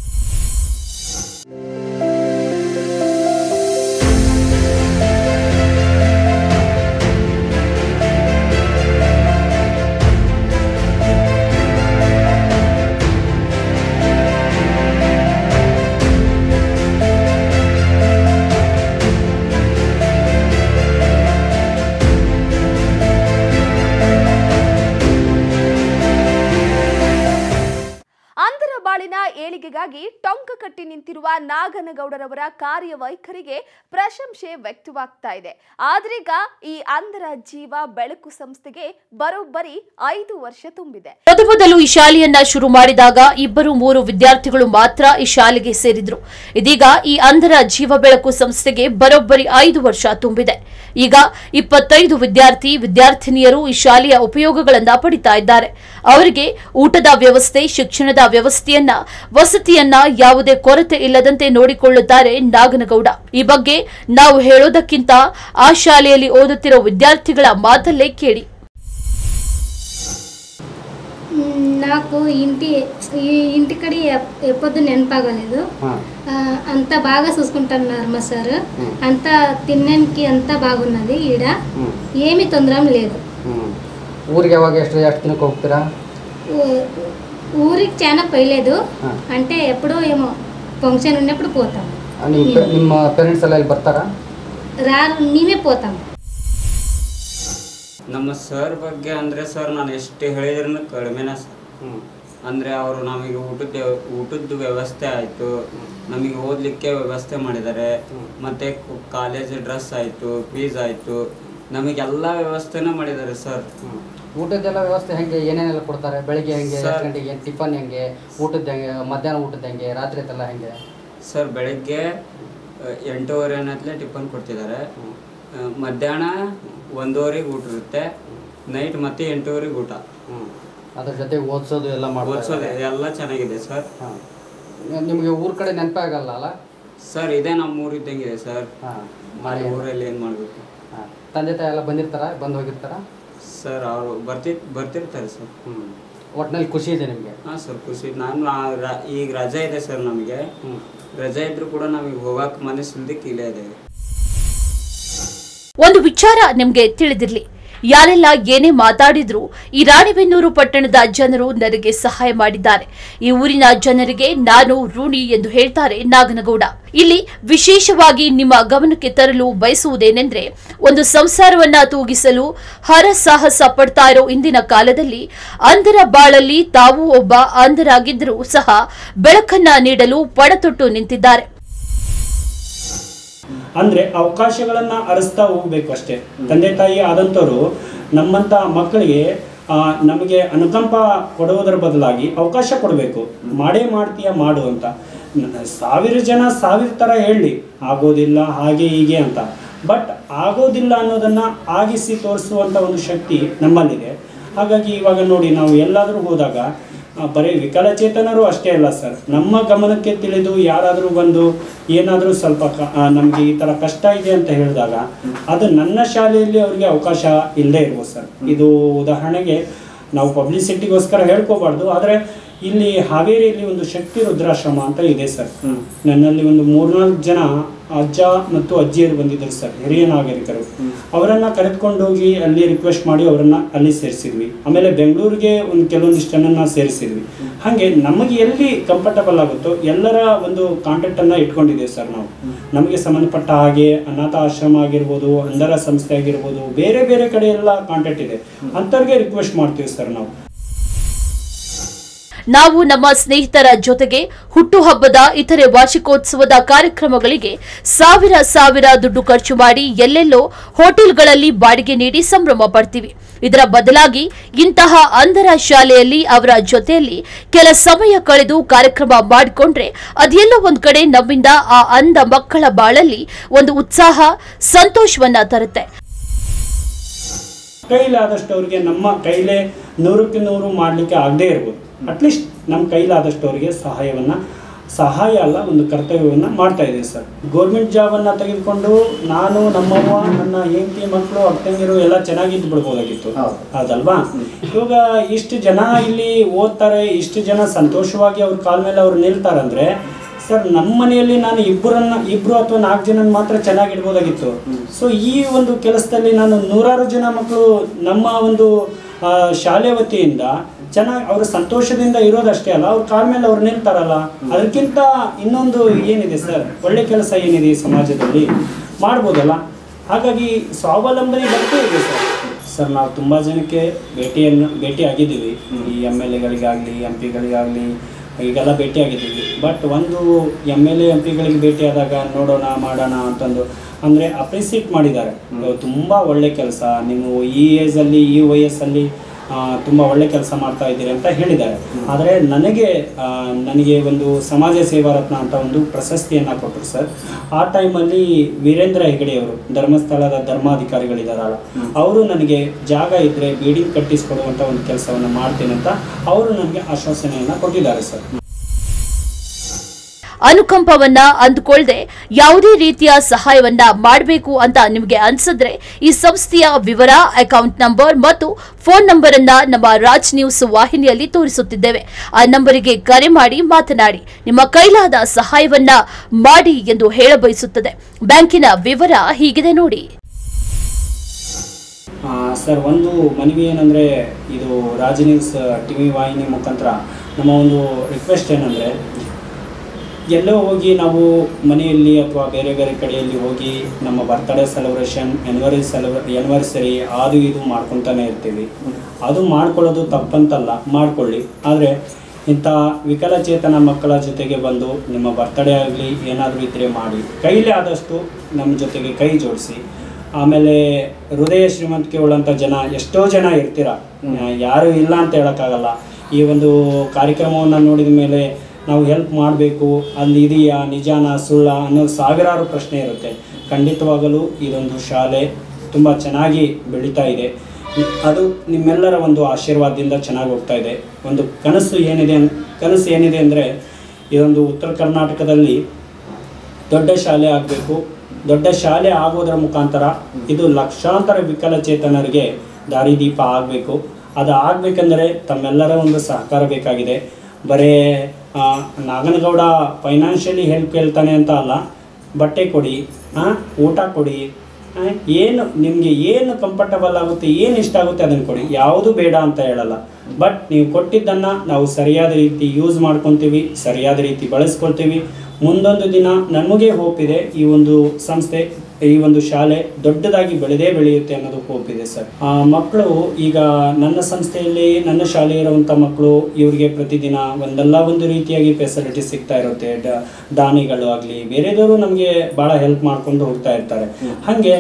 ಏಳಿಗೆಗಾಗಿ ಟೊಂಕ ಕಟ್ಟಿ ನಿಂತಿರುವ ನಾಗನಗೌಡರವರ ಕಾರ್ಯವೈಖರಿಗೆ ಪ್ರಶಂಸೆ ವ್ಯಕ್ತವಾಗ್ತಾ ಇದೆ. ಆದ್ರೀಗ ಈ ಅಂಧರ ಜೀವ ಬೆಳಕು ಸಂಸ್ಥೆಗೆ ಬರೋಬ್ಬರಿ 5 ವರ್ಷ ತುಂಬಿದೆ. ಮೊದಲು ಈ ಶಾಲೆಯನ್ನ ಶುರು ಮಾಡಿದಾಗ 2-3 ವಿದ್ಯಾರ್ಥಿಗಳು ಮಾತ್ರ ಈ ಶಾಲೆಗೆ ಸೇರಿದ್ರು. ಇದೀಗ ಈ ಅಂಧರ ಜೀವ ಬೆಳಕು ಸಂಸ್ಥೆಗೆ ಬರೋಬ್ಬರಿ 5 ವರ್ಷ ತುಂಬಿದೆ. ಈಗ 25 ವಿದ್ಯಾರ್ಥಿನಿಯರು ಈ ಶಾಲೆಯ ಉಪಯೋಗಗಳನ್ನ ಪಡಿತಾ ಇದ್ದಾರೆ. ಅವರಿಗೆ ಊಟದ ವ್ಯವಸ್ಥೆ, ಶಿಕ್ಷಣದ ವ್ಯವಸ್ಥೆಯನ್ನ, ವಸತಿಯನ್ನ ಯಾವುದೇ ಕೊರತೆ ಇಲ್ಲದಂತೆ ನೋಡಿಕೊಳ್ಳುತ್ತಾರೆ ನಾಗನಗೌಡ. ಈ ಬಗ್ಗೆ ನಾವು ಹೇಳೋದಕ್ಕಿಂತ ಆ ಶಾಲೆಯಲ್ಲಿ ಓದುತ್ತಿರೋ ವಿದ್ಯಾರ್ಥಿಗಳ ಮಾತಲ್ಲೇ ಕೇಳಿ. నాకు ఇంటి కడి ఎప్పుడు నెనపాగలేదు. అంత బాగా చూసుకుంటున్నారు మా సార్. అంత తినడానికి అంతా బాగున్నది. ఈడ ఏమి తొందర లేదు. ఊరికి ಎಷ್ಟು ದಿನಕ್ಕೆ ಹೋಗ್ತೀರಾ? ఊరికి చాలా పోయలేదు. అంటే ఎప్పుడో ఏమో ఫంక్షన్ ఉన్నప్పుడు పోతాం. ನಿಮ್ಮ ಪೇರೆಂಟ್ಸ್ ಎಲ್ಲ ಇಲ್ಲಿ ಬರ್ತಾರಾ? రారు, మేమే పోతాం. ನಮ್ಮ ಸರ್ ಬಗ್ಗೆ ಅಂದರೆ ಸರ್ ನಾನು ಎಷ್ಟು ಹೇಳಿದ್ರೂ ಕಡಿಮೆನೇ ಸರ್. ಅಂದರೆ ಅವರು ನಮಗೆ ಊಟದ ವ್ಯವಸ್ಥೆ ಆಯಿತು, ನಮಗೆ ಓದಲಿಕ್ಕೆ ವ್ಯವಸ್ಥೆ ಮಾಡಿದ್ದಾರೆ, ಮತ್ತು ಕಾಲೇಜ್ ಡ್ರೆಸ್ ಆಯಿತು, ಫೀಸ್ ಆಯಿತು, ನಮಗೆಲ್ಲ ವ್ಯವಸ್ಥೆನೂ ಮಾಡಿದ್ದಾರೆ ಸರ್. ಊಟದ್ದೆಲ್ಲ ವ್ಯವಸ್ಥೆ ಹೆಂಗೆ, ಏನೇನೆಲ್ಲ ಕೊಡ್ತಾರೆ? ಬೆಳಿಗ್ಗೆ ಹೆಂಗೆ, ಎಷ್ಟು ಗಂಟೆಗೆ ಟಿಫನ್ ಹೆಂಗೆ, ಊಟದ ಹೆಂಗೆ, ಮಧ್ಯಾಹ್ನ ಊಟದ ಹೆಂಗೆ, ರಾತ್ರಿ ಎಲ್ಲ ಹೆಂಗೆ? ಸರ್ ಬೆಳಗ್ಗೆ 8:30 ಟಿಫನ್ ಕೊಡ್ತಿದ್ದಾರೆ, ಮಧ್ಯಾಹ್ನ 1:00 ಊಟ ಇರುತ್ತೆ, ನೈಟ್ ಮತ್ತೆ 8:00 ಊಟ. ಅದ್ರ ಜೊತೆ ಓದಿಸೋದು ಎಲ್ಲ ಓದಿಸೋದು ಎಲ್ಲ ಚೆನ್ನಾಗಿದೆ ಸರ್. ನಿಮಗೆ ಊರ ಕಡೆ ನೆನಪೇ ಆಗಲ್ಲ ಅಲ್ಲ ಸರ್? ಇದೇ ನಮ್ಮ ಊರು ಇದ್ದಂಗಿದೆ ಸರ್. ಮಾಡಿ ಊರಲ್ಲಿ ಏನು ಮಾಡಬೇಕು? ತಂದೆ ತಾಯಿ ಎಲ್ಲ ಬಂದು ಹೋಗಿರ್ತಾರ ಸರ್? ಅವರು ಬರ್ತಿರ್ತಾರೆ ಸರ್. ಒಟ್ಟಿನಲ್ಲಿ ಖುಷಿ ಇದೆ ನಿಮಗೆ? ಹಾಂ ಸರ್, ಖುಷಿ. ಈಗ ರಜೆ ಇದೆ ಸರ್ ನಮಗೆ. ರಜೆ ಇದ್ರೂ ಕೂಡ ನಮಗೆ ಹೋಗಕ್ಕೆ ಮನಸ್ಸಿಲ್ದಕ್ಕೆ ಇಲ್ಲೇ ಇದೆ. ಒಂದು ವಿಚಾರ ನಿಮಗೆ ತಿಳಿದಿರಲಿ, ಯಾರೆಲ್ಲ ಏನೇ ಮಾತಾಡಿದ್ರು ಈ ರಾಣಿಬೆನ್ನೂರು ಪಟ್ಟಣದ ಜನರು ನನಗೆ ಸಹಾಯ ಮಾಡಿದ್ದಾರೆ. ಈ ಊರಿನ ಜನರಿಗೆ ನಾನು ಋಣಿ ಎಂದು ಹೇಳ್ತಾರೆ ನಾಗನಗೌಡ. ಇಲ್ಲಿ ವಿಶೇಷವಾಗಿ ನಿಮ್ಮ ಗಮನಕ್ಕೆ ತರಲು ಬಯಸುವುದೇನೆಂದ್ರೆ, ಒಂದು ಸಂಸಾರವನ್ನ ತೂಗಿಸಲು ಹರಸಾಹಸ ಪಡ್ತಾ ಇರೋ ಇಂದಿನ ಕಾಲದಲ್ಲಿ ಅಂಧರ ಬಾಳಲ್ಲಿ ತಾವು ಒಬ್ಬ ಅಂಧರಾಗಿದ್ದರೂ ಸಹ ಬೆಳಕನ್ನ ನೀಡಲು ಪಣತೊಟ್ಟು ನಿಂತಿದ್ದಾರೆ. ಅಂದರೆ ಅವಕಾಶಗಳನ್ನು ಅರಸ್ತಾ ಹೋಗ್ಬೇಕು ಅಷ್ಟೇ. ತಂದೆ ತಾಯಿ ಆದಂಥವ್ರು ನಮ್ಮಂಥ ಮಕ್ಕಳಿಗೆ ನಮಗೆ ಅನುಕಂಪ ಕೊಡುವುದರ ಬದಲಾಗಿ ಅವಕಾಶ ಕೊಡಬೇಕು. ಮಾಡೇ ಮಾಡ್ತೀಯ ಮಾಡು ಅಂತ. 1000 ಜನ 1000 ಥರ ಹೇಳಿ ಆಗೋದಿಲ್ಲ ಹಾಗೆ ಹೀಗೆ ಅಂತ, ಬಟ್ ಆಗೋದಿಲ್ಲ ಅನ್ನೋದನ್ನು ಆಗಿಸಿ ತೋರಿಸುವಂಥ ಒಂದು ಶಕ್ತಿ ನಮ್ಮಲ್ಲಿದೆ. ಹಾಗಾಗಿ ಇವಾಗ ನೋಡಿ, ನಾವು ಎಲ್ಲಾದರೂ ಹೋದಾಗ ಬರೀ ವಿಕಲಚೇತನರು ಅಷ್ಟೇ ಅಲ್ಲ ಸರ್, ನಮ್ಮ ಗಮನಕ್ಕೆ ತಿಳಿದು ಯಾರಾದರೂ ಬಂದು ಏನಾದರೂ ಸ್ವಲ್ಪ ನಮಗೆ ಈ ಥರ ಕಷ್ಟ ಇದೆ ಅಂತ ಹೇಳಿದಾಗ ಅದು ನನ್ನ ಶಾಲೆಯಲ್ಲಿ ಅವರಿಗೆ ಅವಕಾಶ ಇಲ್ಲದೇ ಇರ್ಬೋದು ಸರ್. ಇದು ಉದಾಹರಣೆಗೆ ನಾವು ಪಬ್ಲಿಸಿಟಿಗೋಸ್ಕರ ಹೇಳ್ಕೋಬಾರ್ದು, ಆದರೆ ಇಲ್ಲಿ ಹಾವೇರಿಯಲ್ಲಿ ಒಂದು ಶಕ್ತಿ ವೃದ್ಧಾಶ್ರಮ ಅಂತ ಇದೆ ಸರ್. ನನ್ನಲ್ಲಿ ಒಂದು 3-4 ಜನ ಅಜ್ಜ ಮತ್ತು ಅಜ್ಜಿಯರು ಬಂದಿದ್ದರು ಸರ್, ಹಿರಿಯ ನಾಗರಿಕರು. ಅವರನ್ನು ಕರೆದುಕೊಂಡೋಗಿ ಅಲ್ಲಿ ರಿಕ್ವೆಸ್ಟ್ ಮಾಡಿ ಅವರನ್ನು ಅಲ್ಲಿ ಸೇರಿಸಿದ್ವಿ. ಆಮೇಲೆ ಬೆಂಗಳೂರಿಗೆ ಒಂದು ಕೆಲವೊಂದಿಷ್ಟನ್ನು ಸೇರಿಸಿದ್ವಿ. ಹಾಗೆ ನಮಗೆ ಎಲ್ಲಿ ಕಂಫರ್ಟಬಲ್ ಆಗುತ್ತೋ ಎಲ್ಲರ ಒಂದು ಕಾಂಟ್ಯಾಕ್ಟನ್ನು ಇಟ್ಕೊಂಡಿದ್ದೇವೆ ಸರ್ ನಾವು. ನಮಗೆ ಸಂಬಂಧಪಟ್ಟ ಹಾಗೆ ಅನಾಥ ಆಶ್ರಮ ಆಗಿರ್ಬೋದು, ಅಂಧರ ಸಂಸ್ಥೆ ಆಗಿರ್ಬೋದು, ಬೇರೆ ಬೇರೆ ಕಡೆ ಎಲ್ಲ ಕಾಂಟ್ಯಾಕ್ಟ್ ಇದೆ. ಅಂಥವ್ರಿಗೆ ರಿಕ್ವೆಸ್ಟ್ ಮಾಡ್ತೀವಿ ಸರ್ ನಾವು. ನಾವು ನಮ್ಮ ಸ್ನೇಹಿತರ ಜೊತೆಗೆ ಹುಟ್ಟುಹಬ್ಬದ ಇತರೆ ವಾರ್ಷಿಕೋತ್ಸವದ ಕಾರ್ಯಕ್ರಮಗಳಿಗೆ ಸಾವಿರ ದುಡ್ಡು ಖರ್ಚು ಮಾಡಿ ಎಲ್ಲೆಲ್ಲೋ ಹೋಟೆಲ್ಗಳಲ್ಲಿ ಬಾಡಿಗೆ ನೀಡಿ ಸಂಭ್ರಮ ಪಡ್ತೀವಿ. ಇದರ ಬದಲಾಗಿ ಇಂತಹ ಅಂಧರ ಶಾಲೆಯಲ್ಲಿ ಅವರ ಜೊತೆಯಲ್ಲಿ ಕೆಲ ಸಮಯ ಕಳೆದು ಕಾರ್ಯಕ್ರಮ ಮಾಡಿಕೊಂಡ್ರೆ ಅದೆಲ್ಲೋ ಒಂದ್ ಕಡೆ ನಮ್ಮಿಂದ ಆ ಅಂಧ ಮಕ್ಕಳ ಬಾಳಲ್ಲಿ ಒಂದು ಉತ್ಸಾಹ, ಸಂತೋಷವನ್ನ ತರುತ್ತೆ. ಕೈಲಾದಷ್ಟು ಅವ್ರಿಗೆ ನಮ್ಮ ಕೈಲೇ 100ಕ್ಕೆ 100 ಮಾಡಲಿಕ್ಕೆ ಆಗದೇ ಇರ್ಬೋದು, ಅಟ್ಲೀಸ್ಟ್ ನಮ್ಮ ಕೈಲಾದಷ್ಟು ಅವರಿಗೆ ಸಹಾಯ ಅಲ್ಲ ಒಂದು ಕರ್ತವ್ಯವನ್ನು ಮಾಡ್ತಾ ಇದ್ದೀವಿ ಸರ್. ಗೌರ್ಮೆಂಟ್ ಜಾಬನ್ನು ತೆಗೆದುಕೊಂಡು ನಾನು ನಮ್ಮವ್ವ ನನ್ನ ಹೆಂಡತಿ ಮಕ್ಕಳು ಅಕ್ಕಂಗಿರು ಎಲ್ಲ ಚೆನ್ನಾಗಿದ್ದು ಬಿಡ್ಬೋದಾಗಿತ್ತು, ಹೌದಲ್ವಾ? ಇವಾಗ ಇಷ್ಟು ಜನ ಇಲ್ಲಿ ಓದ್ತಾರೆ, ಇಷ್ಟು ಜನ ಸಂತೋಷವಾಗಿ ಅವ್ರ ಕಾಲ ಮೇಲೆ ಅವ್ರು ನಿಲ್ತಾರಂದ್ರೆ ಸರ್, ನಮ್ಮ ಮನೆಯಲ್ಲಿ ನಾನು ಇಬ್ಬರು ಅಥವಾ 4 ಜನ ಮಾತ್ರ ಚೆನ್ನಾಗಿಡ್ಬೋದಾಗಿತ್ತು. ಸೊ ಈ ಒಂದು ಕೆಲಸದಲ್ಲಿ ನಾನು 100 ಜನ ಮಕ್ಕಳು ನಮ್ಮ ಒಂದು ಶಾಲೆ ವತಿಯಿಂದ ಚೆನ್ನಾಗಿ ಅವರು ಸಂತೋಷದಿಂದ ಇರೋದಷ್ಟೇ ಅಲ್ಲ, ಅವ್ರ ಕಾಲ ಮೇಲೆ ಅವ್ರು ನಿಲ್ತಾರಲ್ಲ, ಅದಕ್ಕಿಂತ ಇನ್ನೊಂದು ಏನಿದೆ ಸರ್, ಒಳ್ಳೆ ಕೆಲಸ ಏನಿದೆ ಈ ಸಮಾಜದಲ್ಲಿ ಮಾಡ್ಬೋದಲ್ಲ. ಹಾಗಾಗಿ ಸ್ವಾವಲಂಬನೆ ಬರ್ತಾ ಇದೆ ಸರ್. ನಾವು ತುಂಬ ಜನಕ್ಕೆ ಭೇಟಿ ಆಗಿದ್ದೀವಿ, ಈ MLAಗಳಿಗಾಗಲಿ MP ಗಳಿಗಾಗಲಿ ಈಗೆಲ್ಲ ಭೇಟಿಯಾಗಿದ್ದೀವಿ. ಬಟ್ ಒಂದು MLA MP ಗಳಿಗೆ ಭೇಟಿಯಾದಾಗ ನೋಡೋಣ ಮಾಡೋಣ ಅಂತಂದು ಅಂದರೆ ಅಪ್ರಿಸಿಯೇಟ್ ಮಾಡಿದ್ದಾರೆ. ತುಂಬ ಒಳ್ಳೆ ಕೆಲಸ, ನೀವು ಈ ಏಜಲ್ಲಿ ಈ ವಯಸ್ಸಲ್ಲಿ ತುಂಬ ಒಳ್ಳೆ ಕೆಲಸ ಮಾಡ್ತಾ ಇದ್ದೀರಿ ಅಂತ ಹೇಳಿದ್ದಾರೆ. ಆದರೆ ನನಗೆ ಒಂದು ಸಮಾಜ ಸೇವಾ ರತ್ನ ಅಂತ ಒಂದು ಪ್ರಶಸ್ತಿಯನ್ನು ಕೊಟ್ಟರು ಸರ್. ಆ ಟೈಮಲ್ಲಿ ವೀರೇಂದ್ರ ಹೆಗಡೆ ಅವರು, ಧರ್ಮಸ್ಥಳದ ಧರ್ಮಾಧಿಕಾರಿಗಳಿದ್ದಾರಲ್ಲ, ಅವರು ನನಗೆ ಜಾಗ ಇದ್ದರೆ ಬಿಲ್ಡಿಂಗ್ ಕಟ್ಟಿಸ್ಕೊಡುವಂಥ ಒಂದು ಕೆಲಸವನ್ನು ಮಾಡ್ತೀನಿ ಅಂತ ಅವರು ನನಗೆ ಆಶ್ವಾಸನೆಯನ್ನು ಕೊಟ್ಟಿದ್ದಾರೆ ಸರ್. ಅನುಕಂಪವನ್ನ ಅಂದುಕೊಳ್ಳದೆ ಯಾವುದೇ ರೀತಿಯ ಸಹಾಯವನ್ನ ಮಾಡಬೇಕು ಅಂತ ನಿಮಗೆ ಅನ್ಸಿದ್ರೆ ಈ ಸಂಸ್ಥೆಯ ವಿವರ, ಅಕೌಂಟ್ ನಂಬರ್ ಮತ್ತು ಫೋನ್ ನಂಬರ್ ಅನ್ನ ನಮ್ಮ ರಾಜ್ ನ್ಯೂಸ್ ವಾಹಿನಿಯಲ್ಲಿ ತೋರಿಸುತ್ತಿದ್ದೇವೆ. ಆ ನಂಬರಿಗೆ ಕರೆ ಮಾಡಿ ಮಾತನಾಡಿ, ನಿಮ್ಮ ಕೈಲಾದ ಸಹಾಯವನ್ನ ಮಾಡಿ ಎಂದು ಹೇಳಬಯಸುತ್ತದೆ. ಬ್ಯಾಂಕಿನ ವಿವರ ಹೀಗಿದೆ ನೋಡಿ. ಸರ್, ಒಂದು ಮನವಿ ಏನಂದರೆ, ಇದು ರಾಜ್ ನ್ಯೂಸ್ TV ವಾಹಿನಿ ಮುಖಾಂತರ ನಮ್ಮ ಒಂದು ರಿಕ್ವೆಸ್ಟ್ ಏನಂದರೆ, ಎಲ್ಲೋ ಹೋಗಿ ನಾವು ಮನೆಯಲ್ಲಿ ಅಥವಾ ಬೇರೆ ಬೇರೆ ಕಡೆಯಲ್ಲಿ ಹೋಗಿ ನಮ್ಮ ಬರ್ತ್ಡೇ ಸೆಲೆಬ್ರೇಷನ್, ಆ್ಯನಿವರ್ಸರಿ ಅದು ಇದು ಮಾಡ್ಕೊತಾನೆ ಇರ್ತೀವಿ. ಅದು ಮಾಡ್ಕೊಳ್ಳೋದು ತಪ್ಪಂತಲ್ಲ, ಮಾಡ್ಕೊಳ್ಳಿ. ಆದರೆ ಇಂಥ ವಿಕಲಚೇತನ ಮಕ್ಕಳ ಜೊತೆಗೆ ಬಂದು ನಿಮ್ಮ ಬರ್ತ್ಡೇ ಆಗಲಿ ಏನಾದರೂ ಇದ್ದರೆ ಮಾಡಿ, ಕೈಲೇ ಆದಷ್ಟು ನಮ್ಮ ಜೊತೆಗೆ ಕೈ ಜೋಡಿಸಿ. ಆಮೇಲೆ ಹೃದಯ ಶ್ರೀಮಂತಿಕೆ ಉಳ್ಳಂಥ ಜನ ಎಷ್ಟೋ ಜನ ಇರ್ತೀರ, ಯಾರೂ ಇಲ್ಲ ಅಂತ ಹೇಳೋಕ್ಕಾಗಲ್ಲ. ಈ ಒಂದು ಕಾರ್ಯಕ್ರಮವನ್ನು ನೋಡಿದ ಮೇಲೆ ನಾವು ಹೆಲ್ಪ್ ಮಾಡಬೇಕು, ಅಲ್ಲಿ ಇದೆಯಾ ನಿಜಾನ ಸುಳ್ಳ ಅನ್ನೋ ಸಾವಿರಾರು ಪ್ರಶ್ನೆ ಇರುತ್ತೆ. ಖಂಡಿತವಾಗಲೂ ಇದೊಂದು ಶಾಲೆ ತುಂಬ ಚೆನ್ನಾಗಿ ಬೆಳೀತಾ ಇದೆ. ಅದು ನಿಮ್ಮೆಲ್ಲರ ಒಂದು ಆಶೀರ್ವಾದದಿಂದ ಚೆನ್ನಾಗಿ ಹೋಗ್ತಾ ಇದೆ. ಒಂದು ಕನಸು ಏನಿದೆ ಅಂದರೆ, ಇದೊಂದು ಉತ್ತರ ಕರ್ನಾಟಕದಲ್ಲಿ ದೊಡ್ಡ ಶಾಲೆ ಆಗಬೇಕು. ದೊಡ್ಡ ಶಾಲೆ ಆಗೋದರ ಮುಖಾಂತರ ಇದು ಲಕ್ಷಾಂತರ ವಿಕಲಚೇತನರಿಗೆ ದಾರಿದೀಪ ಆಗಬೇಕು. ಅದು ಆಗಬೇಕಂದ್ರೆ ತಮ್ಮೆಲ್ಲರ ಒಂದು ಸಹಕಾರ ಬೇಕಾಗಿದೆ. ಬರೇ ನಾಗನಗೌಡ ಫೈನಾನ್ಷಿಯಲಿ ಹೆಲ್ಪ್ ಕೇಳ್ತಾನೆ ಅಂತ ಅಲ್ಲ, ಬಟ್ಟೆ ಕೊಡಿ, ಊಟ ಕೊಡಿ, ಏನು ನಿಮಗೆ ಏನು ಕಂಫರ್ಟಬಲ್ ಆಗುತ್ತೆ, ಏನು ಇಷ್ಟ ಆಗುತ್ತೆ ಅದನ್ನು ಕೊಡಿ, ಯಾವುದು ಬೇಡ ಅಂತ ಹೇಳಲ್ಲ. ಬಟ್ ನೀವು ಕೊಟ್ಟಿದ್ದನ್ನು ನಾವು ಸರಿಯಾದ ರೀತಿ ಯೂಸ್ ಮಾಡ್ಕೊತೀವಿ, ಸರಿಯಾದ ರೀತಿ ಬಳಸ್ಕೊಳ್ತೀವಿ. ಮುಂದೊಂದು ದಿನ ನಮಗೆ ಹೋಪ್ ಇದೆ, ಈ ಒಂದು ಸಂಸ್ಥೆ, ಈ ಒಂದು ಶಾಲೆ ದೊಡ್ಡದಾಗಿ ಬೆಳೆಯುತ್ತೆ ಅನ್ನೋದು ಹೋಪ್ ಇದೆ ಸರ್. ಮಕ್ಕಳು ಈಗ ನನ್ನ ಸಂಸ್ಥೆಯಲ್ಲಿ, ನನ್ನ ಶಾಲೆ ಇರುವಂಥ ಮಕ್ಕಳು, ಇವರಿಗೆ ಪ್ರತಿದಿನ ಒಂದಲ್ಲ ಒಂದು ರೀತಿಯಾಗಿ ಫೆಸಿಲಿಟಿ ಸಿಗ್ತಾ ಇರುತ್ತೆ. ದಾನಿಗಳು ಆಗಲಿ ಬೇರೆದವರು ನಮಗೆ ಭಾಳ ಹೆಲ್ಪ್ ಮಾಡ್ಕೊಂಡು ಹೋಗ್ತಾ ಇರ್ತಾರೆ. ಹಾಗೆ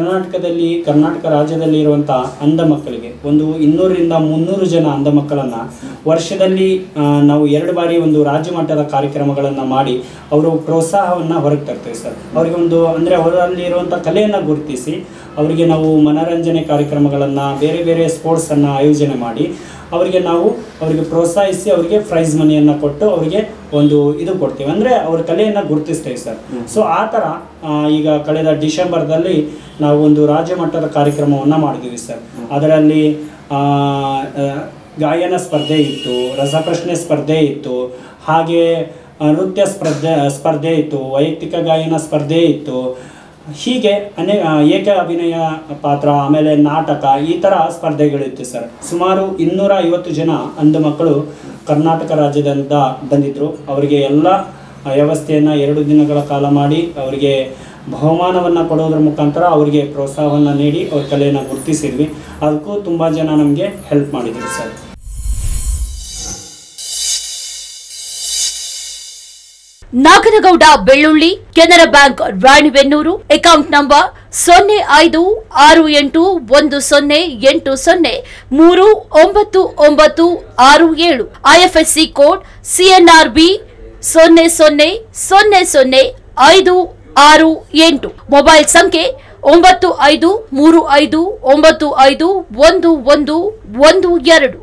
ಕರ್ನಾಟಕ ರಾಜ್ಯದಲ್ಲಿ ಇರುವಂಥ ಅಂಧ ಮಕ್ಕಳಿಗೆ ಒಂದು 200ರಿಂದ 300 ಜನ ಅಂಧ ಮಕ್ಕಳನ್ನು ವರ್ಷದಲ್ಲಿ ನಾವು 2 ಬಾರಿ ಒಂದು ರಾಜ್ಯ ಮಟ್ಟದ ಕಾರ್ಯಕ್ರಮಗಳನ್ನು ಮಾಡಿ ಅವರು ಪ್ರೋತ್ಸಾಹವನ್ನು ಹೊರಗೆ ತರ್ತೇವೆ ಸರ್. ಅವರಿಗೆ ಒಂದು ಅಂದರೆ ಅವರಲ್ಲಿ ಇರುವಂಥ ಕಲೆಯನ್ನು ಗುರುತಿಸಿ ಅವರಿಗೆ ನಾವು ಮನರಂಜನೆ ಕಾರ್ಯಕ್ರಮಗಳನ್ನು, ಬೇರೆ ಬೇರೆ ಸ್ಪೋರ್ಟ್ಸನ್ನು ಆಯೋಜನೆ ಮಾಡಿ ಅವರಿಗೆ ಪ್ರೋತ್ಸಾಹಿಸಿ ಅವರಿಗೆ ಪ್ರೈಸ್ ಮನಿಯನ್ನು ಕೊಟ್ಟು ಅವರಿಗೆ ಒಂದು ಇದು ಕೊಡ್ತೀವಿ, ಅಂದರೆ ಅವ್ರ ಕಲೆಯನ್ನು ಗುರುತಿಸ್ತೇವೆ ಸರ್. ಸೊ ಆ ಥರ ಈಗ ಕಳೆದ ಡಿಸೆಂಬರ್ದಲ್ಲಿ ನಾವು ಒಂದು ರಾಜ್ಯ ಮಟ್ಟದ ಕಾರ್ಯಕ್ರಮವನ್ನು ಮಾಡಿದ್ದೀವಿ ಸರ್. ಅದರಲ್ಲಿ ಗಾಯನ ಸ್ಪರ್ಧೆ ಇತ್ತು, ರಸಪ್ರಶ್ನೆ ಸ್ಪರ್ಧೆ ಇತ್ತು, ಹಾಗೆ ನೃತ್ಯ ಸ್ಪರ್ಧೆ ಇತ್ತು, ವೈಯಕ್ತಿಕ ಗಾಯನ ಸ್ಪರ್ಧೆ ಇತ್ತು, ಹೀಗೆ ಏಕ ಅಭಿನಯ ಪಾತ್ರ, ಆಮೇಲೆ ನಾಟಕ, ಈ ಥರ ಸ್ಪರ್ಧೆಗಳಿತ್ತು ಸರ್. ಸುಮಾರು 250 ಜನ ಅಂಧ ಮಕ್ಕಳು ಕರ್ನಾಟಕ ರಾಜ್ಯದಿಂದ ಬಂದಿದ್ದರು. ಅವರಿಗೆ ಎಲ್ಲ ವ್ಯವಸ್ಥೆಯನ್ನು 2 ದಿನಗಳ ಕಾಲ ಮಾಡಿ ಅವರಿಗೆ ಬಹುಮಾನವನ್ನು ಕೊಡೋದ್ರ ಮುಖಾಂತರ ಅವರಿಗೆ ಪ್ರೋತ್ಸಾಹವನ್ನು ನೀಡಿ ಅವ್ರ ಕಲೆಯನ್ನು ಗುರುತಿಸಿದ್ವಿ. ಅದಕ್ಕೂ ತುಂಬ ಜನ ನಮಗೆ ಹೆಲ್ಪ್ ಮಾಡಿದ್ರು sir. Naganagouda Bellulli, Canara bank Ranebennur, account number 056808039967, IFSC code CNRB 00000568, mobile ಸಂಖ್ಯೆ 9535951112.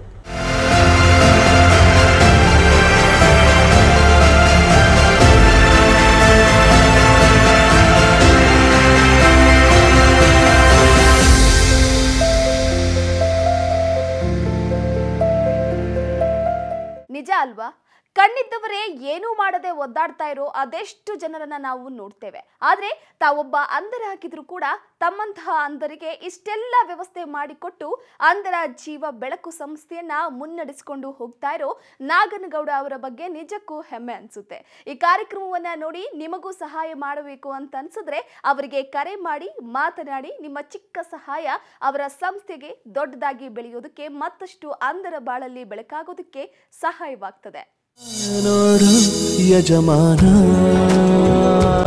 ನಿಜ ಅಲ್ವಾ? ಕಣ್ಣಿದ್ದವರೇ ಏನೂ ಮಾಡದೆ ಒದ್ದಾಡ್ತಾ ಇರೋ ಅದೆಷ್ಟು ಜನರನ್ನ ನಾವು ನೋಡ್ತೇವೆ. ಆದ್ರೆ ತಾವೊಬ್ಬ ಅಂಧರಾಗಿದ್ರು ಕೂಡ ತಮ್ಮಂತಹ ಅಂಧರಿಗೆ ಇಷ್ಟೆಲ್ಲ ವ್ಯವಸ್ಥೆ ಮಾಡಿಕೊಟ್ಟು ಅಂಧರ ಜೀವ ಬೆಳಕು ಸಂಸ್ಥೆಯನ್ನ ಮುನ್ನಡೆಸಿಕೊಂಡು ಹೋಗ್ತಾ ಇರೋ ನಾಗನಗೌಡ ಅವರ ಬಗ್ಗೆ ನಿಜಕ್ಕೂ ಹೆಮ್ಮೆ ಅನ್ಸುತ್ತೆ. ಈ ಕಾರ್ಯಕ್ರಮವನ್ನ ನೋಡಿ ನಿಮಗೂ ಸಹಾಯ ಮಾಡಬೇಕು ಅಂತ ಅನ್ಸಿದ್ರೆ ಅವರಿಗೆ ಕರೆ ಮಾಡಿ ಮಾತನಾಡಿ ನಿಮ್ಮ ಚಿಕ್ಕ ಸಹಾಯ ಅವರ ಸಂಸ್ಥೆಗೆ ದೊಡ್ಡದಾಗಿ ಬೆಳೆಯೋದಕ್ಕೆ ಮತ್ತಷ್ಟು ಅಂಧರ ಬಾಳಲ್ಲಿ ಬೆಳಕಾಗೋದಕ್ಕೆ ಸಹಾಯವಾಗ್ತದೆ. ನೋಡು ಯಜಮಾನ